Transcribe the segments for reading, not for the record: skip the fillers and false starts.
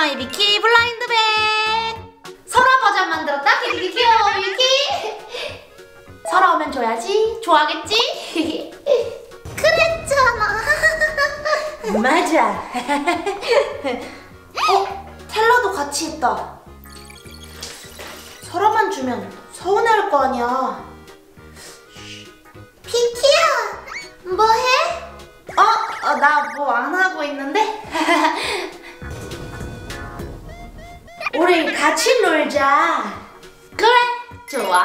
오마이 비키 블라인드백! 설아 버전 만들었다. 귀여워 비키. 설아 오면 줘야지. 좋아하겠지? 그랬잖아. 맞아. 텔러도 같이 있다. 설아만 주면 서운할 거 아니야. 비키야, 뭐해? 나 뭐 안 하고 있는데? 우리 같이 놀자. 그래, 좋아.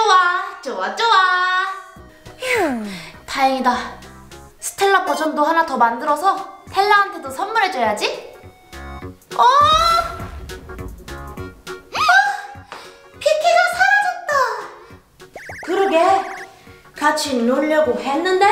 다행이다. 스텔라 버전도 하나 더 만들어서 텔라한테도 선물해줘야지. 비키가 사라졌다. 그러게, 같이 놀려고 했는데?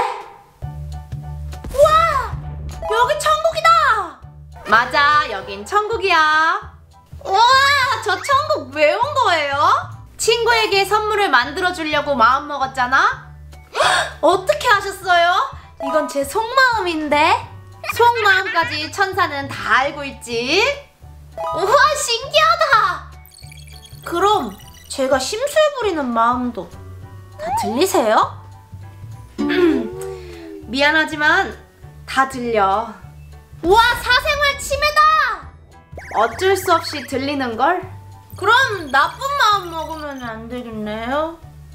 우와! 여기 천국이다! 맞아, 여긴 천국이야. 우와, 저 천국 왜 온 거예요? 친구에게 선물을 만들어주려고 마음먹었잖아? 어떻게 아셨어요? 이건 제 속마음인데? 속마음까지 천사는 다 알고 있지? 우와, 신기하다! 그럼 제가 심술 부리는 마음도 다 들리세요? 미안하지만 다 들려. 우와, 사생활 침해다! 어쩔 수 없이 들리는걸? 그럼 나쁜 마음 먹으면 안 되겠네요?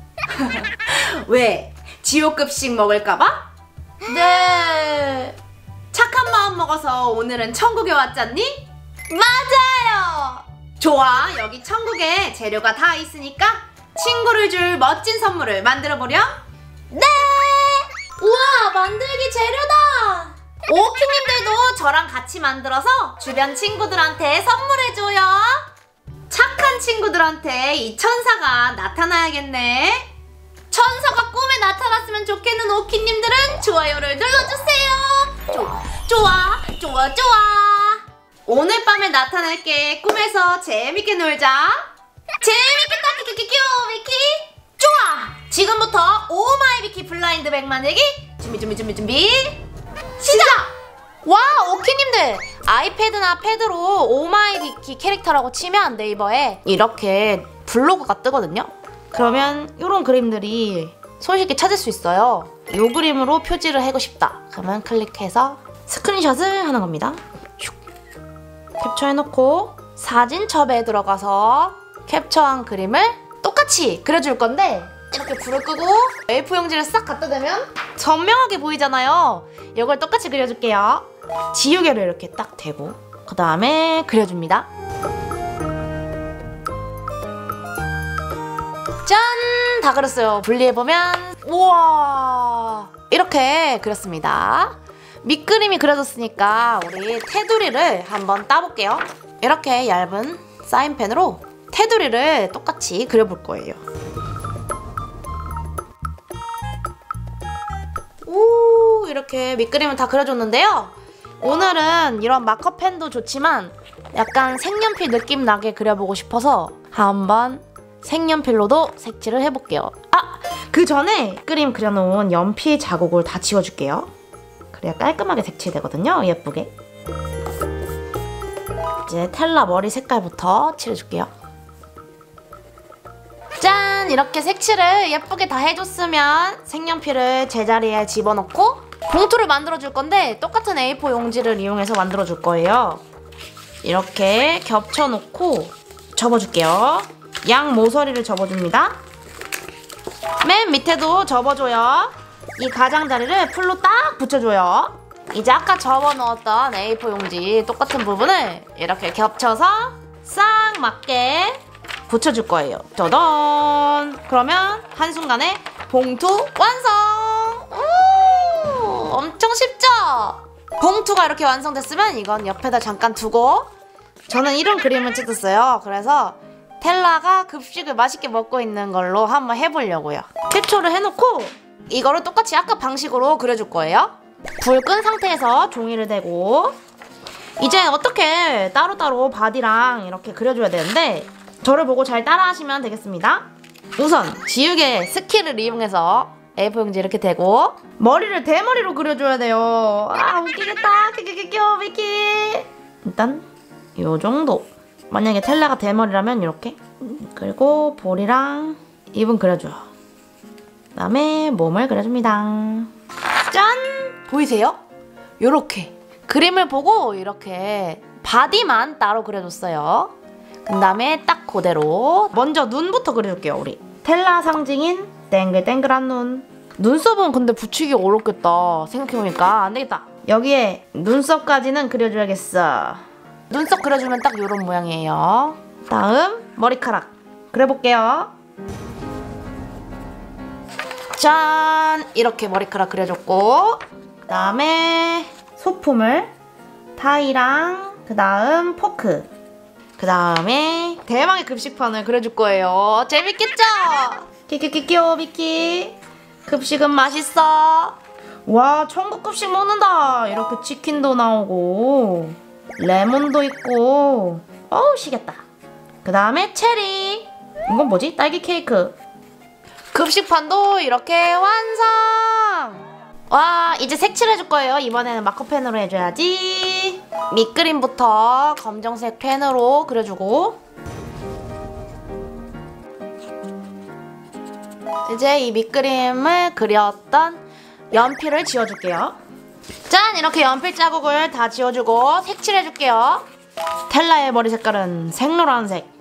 왜? 지옥급식 먹을까봐? 네. 착한 마음 먹어서 오늘은 천국에 왔잖니? 맞아요! 좋아, 여기 천국에 재료가 다 있으니까 친구를 줄 멋진 선물을 만들어보렴? 네! 우와, 만들기 재료다! 오키님들도 저랑 같이 만들어서 주변 친구들한테 선물해줘요. 착한 친구들한테 이 천사가 나타나야겠네. 천사가 꿈에 나타났으면 좋겠는 오키님들은 좋아요를 눌러주세요. 좋아. 오늘 밤에 나타날게. 꿈에서 재밌게 놀자. 재밌겠다, 비키. 좋아! 지금부터 오마이 비키 블라인드백 만들기 준비 시작! 와, 오키님들! 아이패드나 패드로 오마이 비키 캐릭터라고 치면 네이버에 이렇게 블로그가 뜨거든요? 그러면 이런 그림들이 손쉽게 찾을 수 있어요. 이 그림으로 표지를 하고 싶다. 그러면 클릭해서 스크린샷을 하는 겁니다. 캡처해놓고 사진첩에 들어가서 캡처한 그림을 똑같이 그려줄 건데 이렇게 불을 끄고 A4 용지를 싹 갖다 대면 선명하게 보이잖아요. 이걸 똑같이 그려줄게요. 지우개를 이렇게 딱 대고 그 다음에 그려줍니다. 짠! 다 그렸어요. 분리해보면 우와! 이렇게 그렸습니다. 밑그림이 그려졌으니까 우리 테두리를 한번 따볼게요. 이렇게 얇은 사인펜으로 테두리를 똑같이 그려볼 거예요. 오, 이렇게 밑그림을 다 그려줬는데요. 오늘은 이런 마커펜도 좋지만 약간 색연필 느낌 나게 그려보고 싶어서 한번 색연필로도 색칠을 해볼게요. 그 전에 그림 그려놓은 연필 자국을 다 지워줄게요. 그래야 깔끔하게 색칠되거든요. 예쁘게. 이제 텔라 머리 색깔부터 칠해줄게요. 짠! 이렇게 색칠을 예쁘게 다 해줬으면 색연필을 제자리에 집어넣고 봉투를 만들어줄 건데 똑같은 A4 용지를 이용해서 만들어줄 거예요. 이렇게 겹쳐놓고 접어줄게요. 양 모서리를 접어줍니다. 맨 밑에도 접어줘요. 이 가장자리를 풀로 딱 붙여줘요. 이제 아까 접어넣었던 A4 용지 똑같은 부분을 이렇게 겹쳐서 싹 맞게 붙여줄 거예요. 짜잔! 그러면 한순간에 봉투 완성! 오, 엄청 쉽죠? 봉투가 이렇게 완성됐으면 이건 옆에다 잠깐 두고 저는 이런 그림을 찍었어요. 그래서 텔라가 급식을 맛있게 먹고 있는 걸로 한번 해보려고요. 캡처를 해놓고 이거를 똑같이 아까 방식으로 그려줄 거예요. 불 끈 상태에서 종이를 대고 이제 어떻게 따로따로 바디랑 이렇게 그려줘야 되는데 저를 보고 잘 따라하시면 되겠습니다. 우선 지우개 스킬을 이용해서 A4 용지 이렇게 대고 머리를 대머리로 그려줘야 돼요. 아, 웃기겠다. 귀여워, 미키. 일단 요 정도. 만약에 텔라가 대머리라면 이렇게. 그리고 볼이랑 입은 그려줘요. 그다음에 몸을 그려줍니다. 짠! 보이세요? 요렇게 그림을 보고 이렇게 바디만 따로 그려줬어요. 그 다음에 딱 그대로 먼저 눈부터 그려줄게요. 우리 텔라 상징인 땡글땡글한 눈. 눈썹은 근데 붙이기 어렵겠다. 생각해보니까 안되겠다. 여기에 눈썹까지는 그려줘야겠어. 눈썹 그려주면 딱 요런 모양이에요. 다음 머리카락 그려볼게요. 짠! 이렇게 머리카락 그려줬고, 그 다음에 소품을 타이랑 그 다음 포크, 그 다음에 대망의 급식판을 그려줄 거예요. 재밌겠죠? 키키키키오 미키. 급식은 맛있어. 와, 천국 급식 먹는다. 이렇게 치킨도 나오고 레몬도 있고. 어우 시겠다. 그 다음에 체리. 이건 뭐지? 딸기 케이크. 급식판도 이렇게 완성! 와, 이제 색칠해줄 거예요. 이번에는 마커펜으로 해줘야지. 밑그림부터 검정색 펜으로 그려주고, 이제 이 밑그림을 그렸던 연필을 지워줄게요. 짠! 이렇게 연필 자국을 다 지워주고 색칠해줄게요. 텔라의 머리 색깔은 생노란색.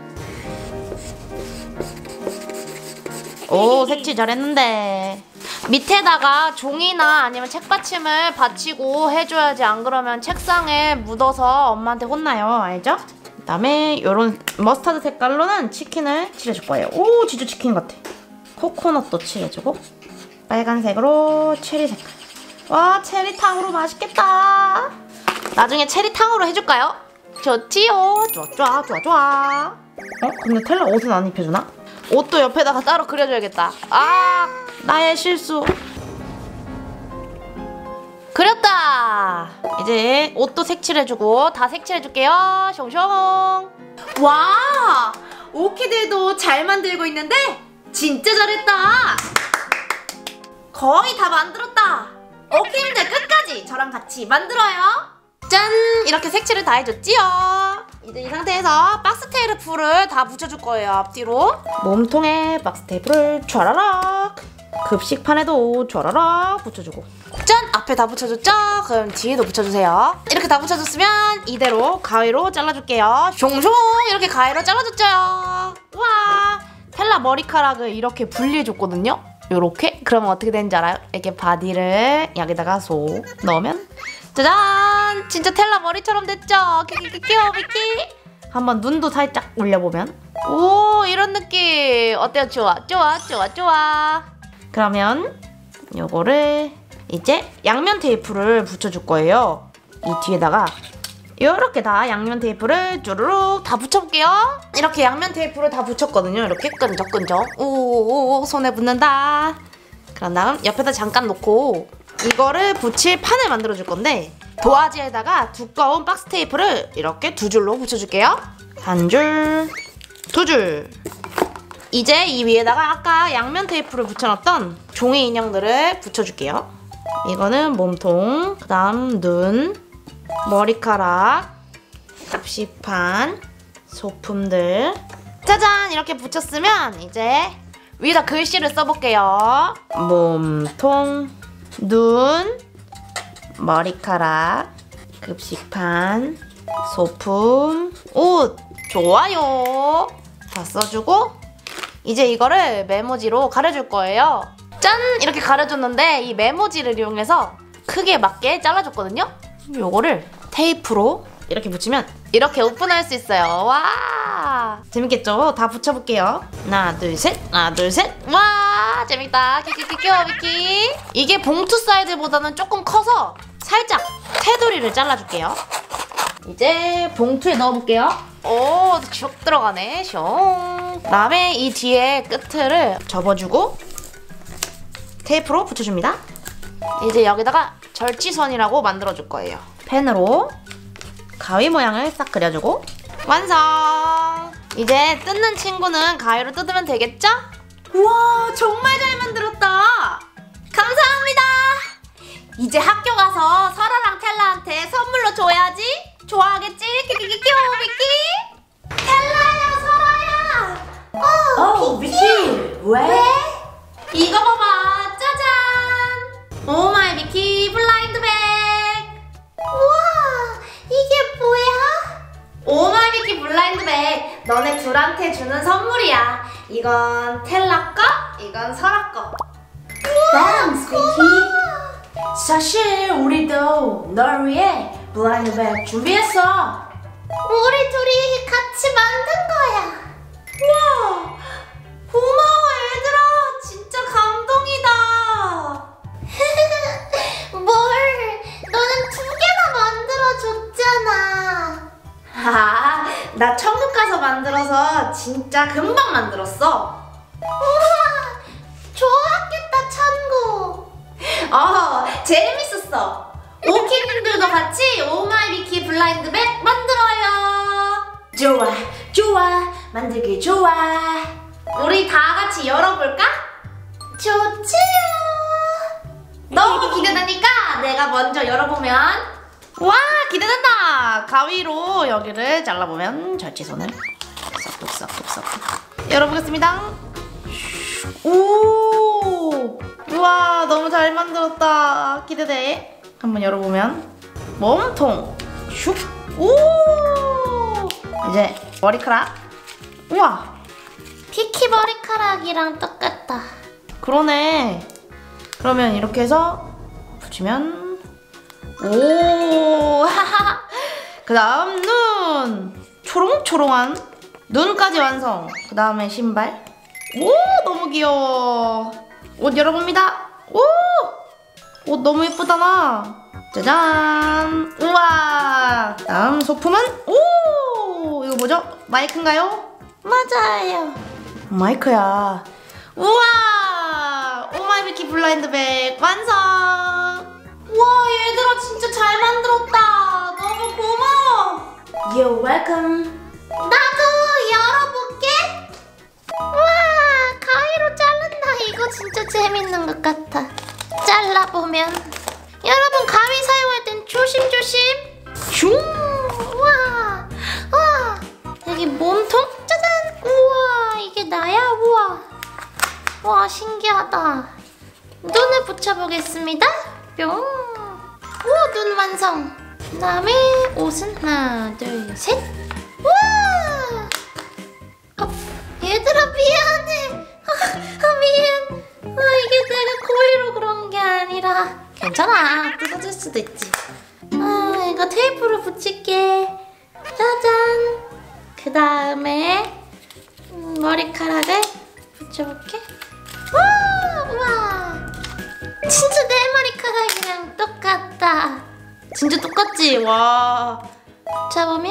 오, 색칠 잘했는데. 밑에다가 종이나 아니면 책받침을 받치고 해줘야지. 안 그러면 책상에 묻어서 엄마한테 혼나요. 알죠? 그 다음에 요런 머스타드 색깔로는 치킨을 칠해줄 거예요. 오, 진짜 치킨 같아. 코코넛도 칠해주고, 빨간색으로 체리 색깔. 와, 체리탕으로 맛있겠다. 나중에 체리탕으로 해줄까요? 좋지요. 좋아. 근데 텔라 옷은 안 입혀주나? 옷도 옆에다가 따로 그려줘야겠다. 아, 나의 실수. 그렸다. 이제 옷도 색칠해주고 다 색칠해줄게요. 숑숑. 와, 오키들도 잘 만들고 있는데 진짜 잘했다. 거의 다 만들었다. 오키님들 끝까지 저랑 같이 만들어요. 짠! 이렇게 색칠을 다 해줬지요. 이제 이 상태에서 박스 테이프를 다 붙여줄 거예요. 앞뒤로 몸통에 박스 테이프를 촤라락, 급식판에도 촤라락 붙여주고, 짠! 앞에 다 붙여줬죠? 그럼 뒤에도 붙여주세요. 이렇게 다 붙여줬으면 이대로 가위로 잘라줄게요. 숑숑! 이렇게 가위로 잘라줬죠. 와, 텔라 머리카락을 이렇게 분리해줬거든요. 요렇게. 그러면 어떻게 되는지 알아요? 이렇게 바디를 여기다가 쏙 넣으면 짜잔! 진짜 텔라 머리처럼 됐죠? 키키키키오 미키. 한번 눈도 살짝 올려보면, 오, 이런 느낌. 어때요? 좋아. 그러면 요거를 이제 양면 테이프를 붙여줄 거예요. 이 뒤에다가 이렇게 다 양면 테이프를 쭈루룩 다 붙여볼게요. 이렇게 양면 테이프를 다 붙였거든요. 이렇게 끈적끈적. 오, 손에 붙는다. 그런 다음 옆에다 잠깐 놓고 이거를 붙일 판을 만들어줄 건데, 도화지에다가 두꺼운 박스 테이프를 이렇게 두 줄로 붙여줄게요. 한 줄, 두 줄. 이제 이 위에다가 아까 양면 테이프를 붙여놨던 종이 인형들을 붙여줄게요. 이거는 몸통, 그 다음 눈, 머리카락, 급식판, 소품들. 짜잔! 이렇게 붙였으면 이제 위에다 글씨를 써볼게요. 몸통, 눈, 머리카락, 급식판, 소품, 옷. 좋아요. 다 써주고 이제 이거를 메모지로 가려줄 거예요. 짠! 이렇게 가려줬는데 이 메모지를 이용해서 크기에 맞게 잘라줬거든요. 요거를 테이프로 이렇게 붙이면 이렇게 오픈할 수 있어요. 와, 재밌겠죠? 다 붙여볼게요. 하나 둘 셋. 와, 재밌다. 키키키키오비키. 이게 봉투 사이즈보다는 조금 커서 살짝 테두리를 잘라줄게요. 이제 봉투에 넣어볼게요. 오, 쭉 들어가네. 숑. 그다음에 이 뒤에 끝을 접어주고 테이프로 붙여줍니다. 이제 여기다가 절지선이라고 만들어줄 거예요. 펜으로 가위 모양을 싹 그려주고 완성! 이제 뜯는 친구는 가위로 뜯으면 되겠죠? 우와, 정말 잘 만들었다! 감사합니다! 이제 학교 가서 설아랑 텔라한테 선물로 줘야지? 좋아하겠지? 키키키키오미키. 왜? 이거 봐봐. 짜잔. 오마이 미키 블라인드 백. 우와, 이게 뭐야? 오마이 미키 블라인드 백. 너네 둘한테 주는 선물이야. 이건 텔라 거, 이건 설아 거. Thanks, 미키. 사실 우리도 널 위해 블라인드 백 준비했어. 우리 둘이 같이 만든 거야. 와, 고마워 얘들아. 진짜 감동이다. 뭘? 너는 2개나 만들어줬잖아. 아, 나 천국 가서 만들어서 진짜 금방 만들었어. 우와, 좋았겠다 천국. 재밌었어. 오키님들도 같이 오마이 미키 블라인드 백 만들어요. 좋아, 좋아. 만들기 좋아. 우리 다 같이 열어볼까? 좋지요. 너무 기대되니까 내가 먼저 열어보면. 와, 기대된다. 가위로 여기를 잘라보면 절치선을 쏙쏙쏙쏙 열어보겠습니다. 오, 우와, 너무 잘 만들었다. 기대돼. 한번 열어보면 몸통 슉. 오, 이제 머리카락. 우와, 피키 머리카락이랑 똑같다. 그러네. 그러면 이렇게 해서 붙이면 오, 하하. 그 다음 눈. 초롱초롱한 눈까지 완성. 그 다음에 신발. 오, 너무 귀여워. 옷 열어봅니다. 오, 옷 너무 예쁘다 나. 짜잔. 우와. 다음 소품은 오, 이거 뭐죠? 마이크인가요? 맞아요. 마이크야. 우와, 오마이 미키 블라인드 백 완성. 와, 얘들아 진짜 잘 만들었다. 너무 고마워. You're welcome. 나도 열어볼게. 와, 가위로 자른다. 이거 진짜 재밌는 것 같아. 잘라보면. 여러분, 가위 사용할 땐 조심조심. 슝. 우와. 와, 여기 몸통. 짜잔. 우와, 이게 나야? 우와. 와, 신기하다. 눈을 붙여보겠습니다. 뿅. 우와, 눈 완성. 그 다음에 옷은 하나, 둘, 셋. 우와. 얘들아, 미안해. 미안. 이게 내가 고의로 그런 게 아니라. 괜찮아. 뜯어질 수도 있지. 이거 테이프로 붙일게. 짜잔. 그 다음에 머리카락을 붙여볼게. 우와. 진짜 내 머리카락이랑 똑같다. 진짜 똑같지? 와. 붙여보면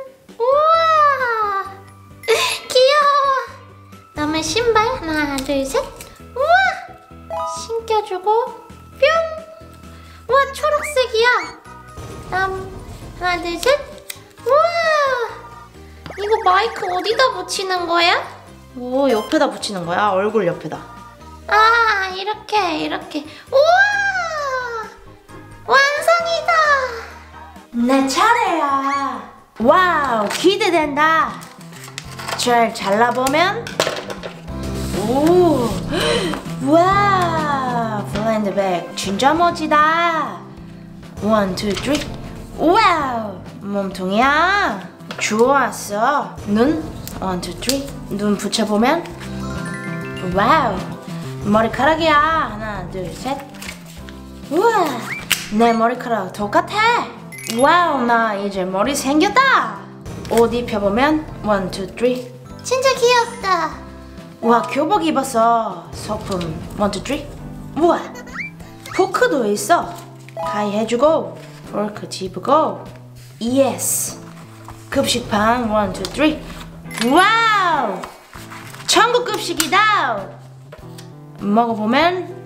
우와. 귀여워. 그다음에 신발 하나, 둘, 셋. 우와. 신겨주고 뿅. 우와, 초록색이야. 다음 하나, 둘, 셋. 우와. 이거 마이크 어디다 붙이는 거야? 오, 옆에다 붙이는 거야. 얼굴 옆에다. 아, 이렇게. 우와. 완성이다. 내 차례야. 와우, 기대된다. 잘 잘라보면 오, 와, 블라인드 백 진짜 멋지다. 1, 2, 3. 와우, 몸통이야. 좋았어. 눈 1, 2, 3. 눈 붙여보면 와우, 머리카락이야. 하나, 둘, 셋. 우와, 내 머리카락 똑같아. 와우, 나 이제 머리 생겼다. 옷 입혀보면 1, 2, 3. 진짜 귀엽다. 와, 교복 입었어. 소품 1, 2, 3. 우와, 포크도 있어. 가위 해주고 포크 집고. 예스. 급식판 1, 2, 3. 와우, 천국 급식이다. 먹어보면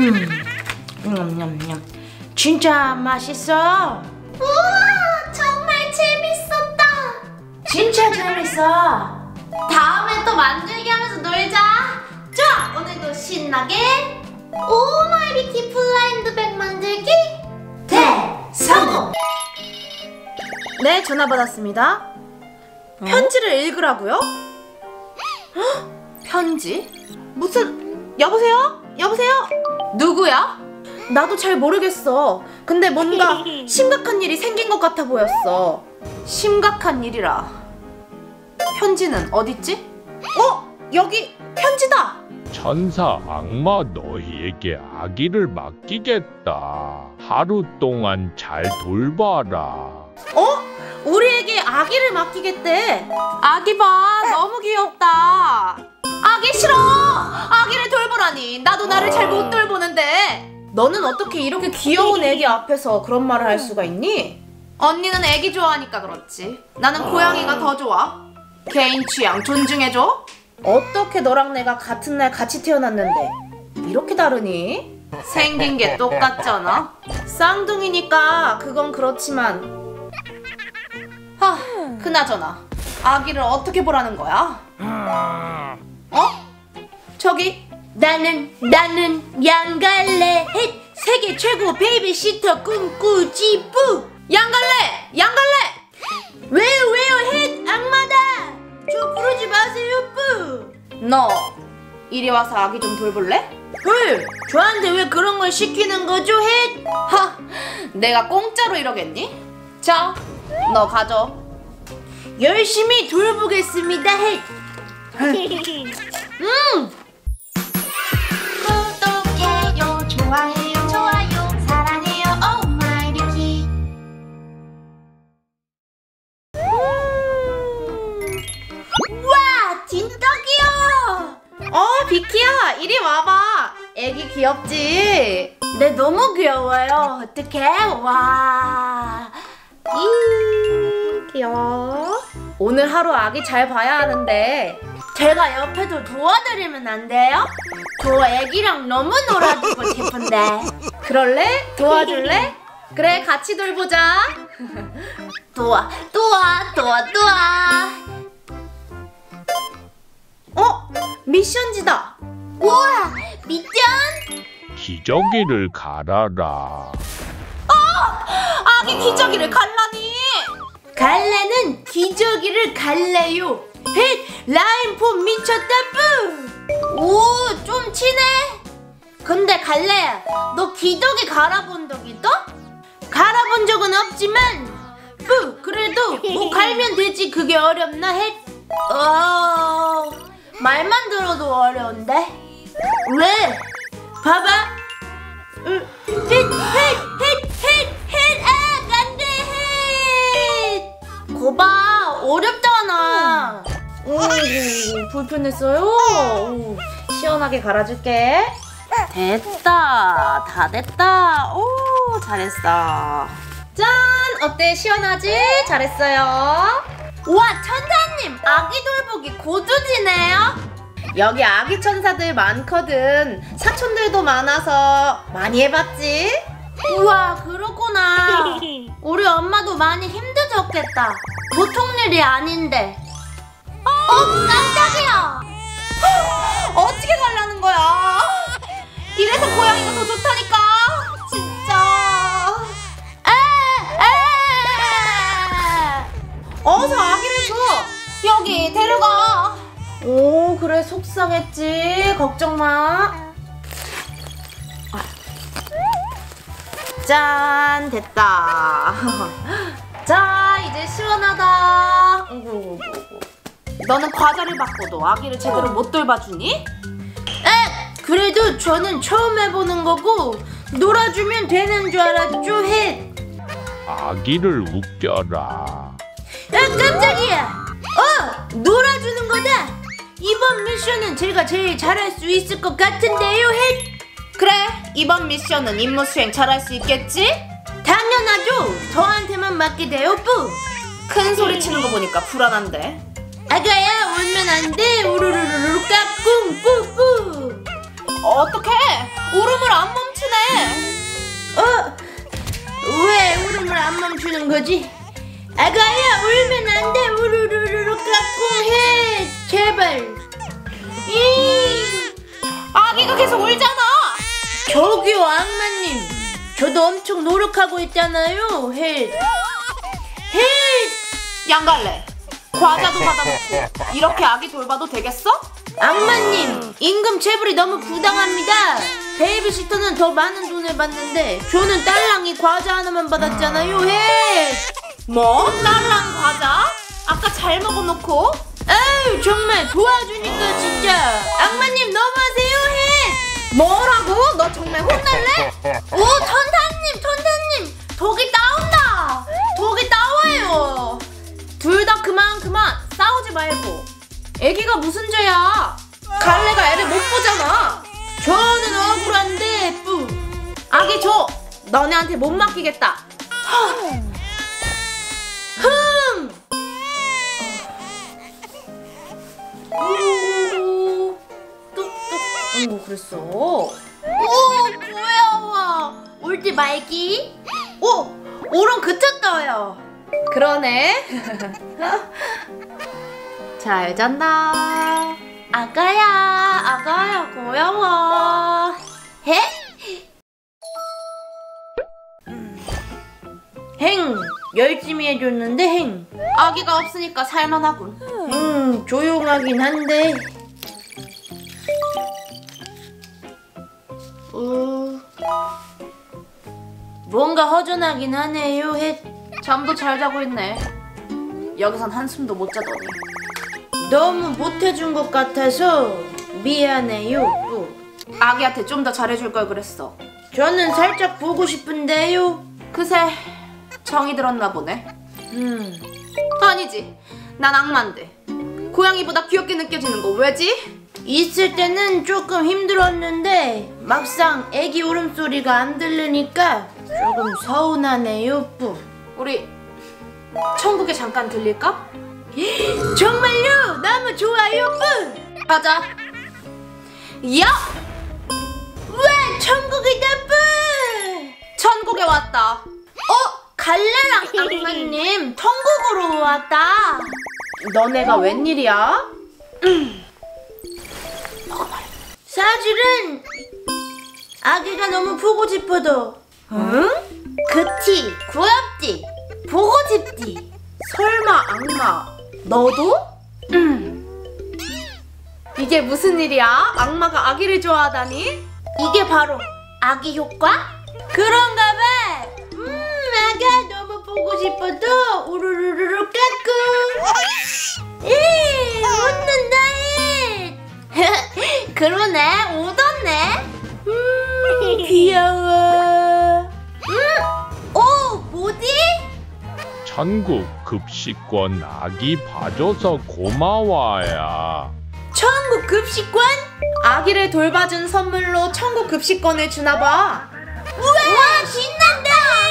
냠냠냠. 진짜 맛있어. 우와, 정말 재밌었다. 진짜 재밌어. 다음에 또 만들기 하면서 놀자. 좋아, 오늘도 신나게 오마이 미키 블라인드 백 만들기 대성공. 네, 전화 받았습니다. 편지를 읽으라고요? 헉, 편지? 무슨... 여보세요? 여보세요? 누구야? 나도 잘 모르겠어. 근데 뭔가 심각한 일이 생긴 것 같아 보였어. 심각한 일이라. 편지는 어딨지? 여기 편지다! 천사 악마 너희에게 아기를 맡기겠다. 하루 동안 잘 돌봐라. 우리에게 아기를 맡기겠대. 아기 봐, 너무 귀엽다. 아기 싫어! 아기를 돌보라니. 나도 나를 잘 못 돌보는데. 너는 어떻게 이렇게 귀여운 애기 앞에서 그런 말을 할 수가 있니? 언니는 애기 좋아하니까 그렇지. 나는 고양이가 더 좋아. 개인 취향 존중해줘. 어떻게 너랑 내가 같은 날 같이 태어났는데 이렇게 다르니? 생긴 게 똑같잖아. 쌍둥이니까 그건 그렇지만 그나저나 아기를 어떻게 보라는 거야? 저기 나는 양갈래 세계 최고 베이비시터 꿈꾸지뿌 양갈래 왜요 헷 악마다 저 부르지 마세요 뿌. 너 이리 와서 아기 좀 돌볼래? 저한테 왜 그런 걸 시키는 거죠 헷? 내가 공짜로 이러겠니? 자, 너 가져. 열심히 돌보겠습니다 헷. 구독해요 좋아요 사랑해요 오마이 뷰티. 와 진짜 귀여워. 비키야 이리 와봐. 애기 귀엽지? 네 너무 귀여워요. 어떡해. 와 귀여워. 오늘 하루 아기 잘 봐야 하는데 제가 옆에도 도와드리면 안 돼요? 저 애기랑 너무 놀아주고 싶은데. 그럴래? 도와줄래? 그래 같이 돌보자. 도와. 미션지다. 우와 미션? 기저귀를 갈아라. 아기 기저귀를 갈라니. 갈래는 기저귀를 갈래요. 헷 라인폼 미쳤다 뿌. 오 좀 치네. 근데 갈래야 너 기저귀 갈아본 적 있어? 갈아본 적은 없지만 뿌 그래도 뭐 갈면 되지. 그게 어렵나 헷? 말만 들어도 어려운데. 왜? 봐봐. 헷 안돼 헷. 거봐 어렵잖아. 불편했어요? 시원하게 갈아줄게. 됐다. 다 됐다. 오 잘했어. 짠 어때 시원하지? 잘했어요. 우와 천사님 아기 돌보기 고두지네요. 여기 아기 천사들 많거든. 사촌들도 많아서 많이 해봤지? 우와 그렇구나. 우리 엄마도 많이 힘드셨겠다. 보통 일이 아닌데. 깜짝이야. 어떻게 갈라는 거야? 이래서 고양이가 더 좋다니까. 진짜. 어서 아기를 줘. 여기 데려가. 오 그래 속상했지. 걱정 마. 짠 됐다. 자 이제 시원하다. 너는 과자를 받고도 아기를 제대로 못 돌봐주니? 그래도 저는 처음 해보는 거고 놀아주면 되는 줄 알았죠 헷. 아기를 웃겨라. 깜짝이야. 놀아주는 거다. 이번 미션은 제가 제일 잘할 수 있을 것 같은데요 헷. 그래 이번 미션은 임무 수행 잘할 수 있겠지? 당연하죠. 저한테만 맡기대요 뿌. 큰 소리 치는 거 보니까 불안한데. 아가야 울면 안 돼. 우르르르르 까꿍 뿌뿌. 어떡해 울음을 안 멈추네. 왜 울음을 안 멈추는 거지? 아가야 울면 안 돼. 우르르르르 까꿍 해 제발. 아기가 계속 울잖아. 저기요 악마님 저도 엄청 노력하고 있잖아요 헷. 양갈래 과자도 받아먹고 이렇게 아기 돌봐도 되겠어? 악마님, 임금 체불이 너무 부당합니다. 베이비시터는 더 많은 돈을 받는데 저는 딸랑이 과자 하나만 받았잖아요. 해. 뭐? 딸랑 과자? 아까 잘 먹어놓고? 아유, 정말 도와주니까 진짜. 악마님 너무하세요. 해. 뭐라고? 너 정말 혼날래? 오, 천사님, 독이 나온다. 독이 나와요. 둘 다 그만 싸우지 말고. 애기가 무슨 죄야? 갈래가 애를 못 보잖아. 저는 억울한데 뿌. 아기 줘. 너네한테 못 맡기겠다. 뚝뚝. 뭐 그랬어? 오, 고마워. 울지 말기. 오, 오른 그쳤어요. 그러네. 잘 잔다. 아가야 고마워. 해? 행 열심히 해줬는데 행 아기가 없으니까 살만하군. 조용하긴 한데 뭔가 허전하긴 하네요. 해 잠도 잘 자고 있네. 여기선 한숨도 못 자더니 너무 못해준 것 같아서 미안해요. 아기한테 좀 더 잘해줄 걸 그랬어. 저는 살짝 보고 싶은데요. 그새 정이 들었나 보네. 아니지, 난 악마인데 고양이보다 귀엽게 느껴지는 거 왜지? 있을 때는 조금 힘들었는데 막상 애기 울음소리가 안 들리니까 조금 서운하네요. 우리 천국에 잠깐 들릴까? 정말요? 너무 좋아요. 가자. 야! 왜 천국이다. 천국에 왔다. 갈래랑 악마님 천국으로 왔다. 너네가 웬일이야? 사실은 아기가 너무 보고 싶어도. 응? 그치, 귀엽지, 보고 싶지. 설마 악마 너도? 이게 무슨 일이야? 악마가 아기를 좋아하다니? 이게 바로 아기 효과? 그런가 봐. 아가 너무 보고 싶어도 우르르르르 까꿍. 웃는다. 그러네, 웃었네. 귀여워. 오, 뭐지? 천국 급식권 아기 봐줘서 고마워야. 천국 급식권? 아기를 돌봐준 선물로 천국 급식권을 주나봐. 우와, 신난다.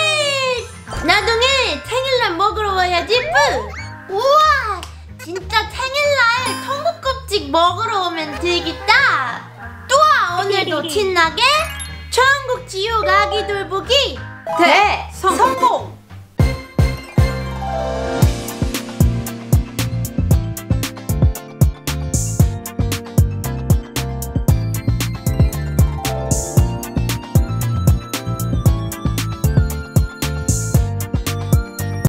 나중에 생일날 먹으러 와야지. 우와, 진짜 생일날 천국 급식 먹으러 오면 되겠다. 또아, 오늘도 신나게 천국 지옥 아기 돌보기 대성공.